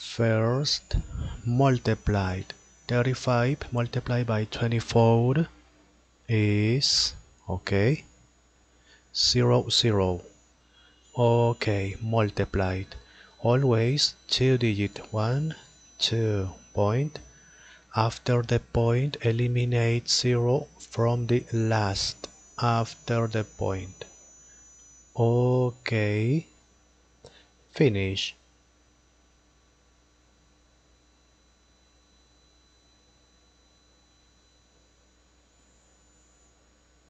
First, multiplied. 35 multiplied by 24 is, okay, 0, 0. Okay, multiplied. Always two digit, 1, 2, point. After the point, eliminate 0 from the last after the point. Okay, finish.